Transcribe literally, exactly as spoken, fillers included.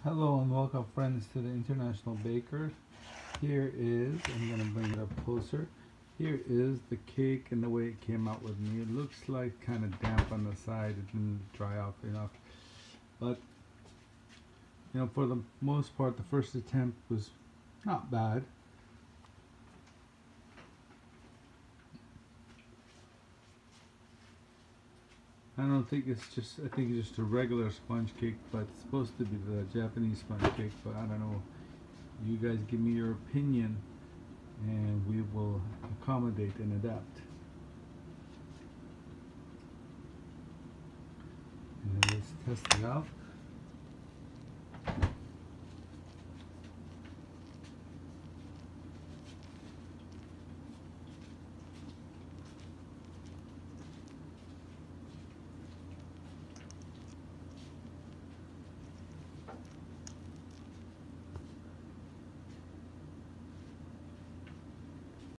Hello and welcome friends to the International Baker. Here is, I'm going to bring it up closer. Here is the cake and the way it came out with me. It looks like kind of damp on the side. It didn't dry off enough. But, you know, for the most part, the first attempt was not bad. I don't think it's just, I think it's just a regular sponge cake, but it's supposed to be the Japanese sponge cake, but I don't know. You guys give me your opinion and we will accommodate and adapt. And let's test it out.